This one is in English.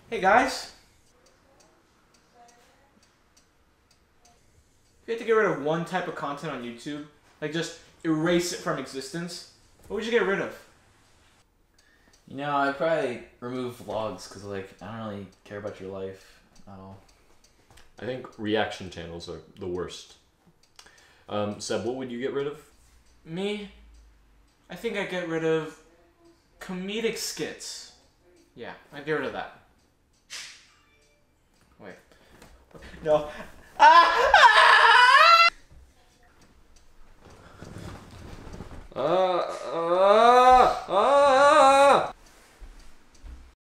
Hey guys, if you had to get rid of one type of content on YouTube, like just erase it from existence, what would you get rid of? You know, I'd probably remove vlogs because, like, I don't really care about your life at all. I think reaction channels are the worst. Seb, what would you get rid of? Me, I think I'd get rid of comedic skits. Yeah, I'd get rid of that. Wait. No,